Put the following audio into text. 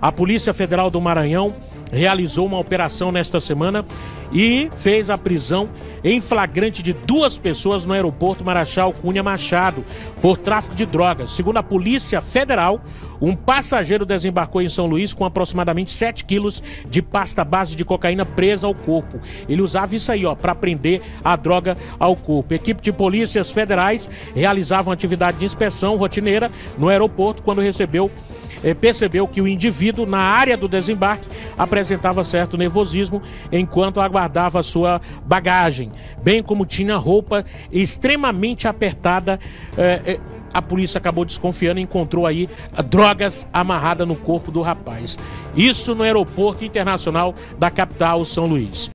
A Polícia Federal do Maranhão realizou uma operação nesta semana e fez a prisão em flagrante de 2 pessoas no aeroporto Marechal Cunha Machado por tráfico de drogas. Segundo a Polícia Federal, um passageiro desembarcou em São Luís com aproximadamente 7 quilos de pasta base de cocaína presa ao corpo. Ele usava isso aí, para prender a droga ao corpo. Equipe de polícias federais realizavam atividade de inspeção rotineira no aeroporto quando percebeu que o indivíduo na área do desembarque apresentava certo nervosismo enquanto aguardava sua bagagem, bem como tinha roupa extremamente apertada. A polícia acabou desconfiando e encontrou aí drogas amarradas no corpo do rapaz. Isso no aeroporto internacional da capital, São Luís.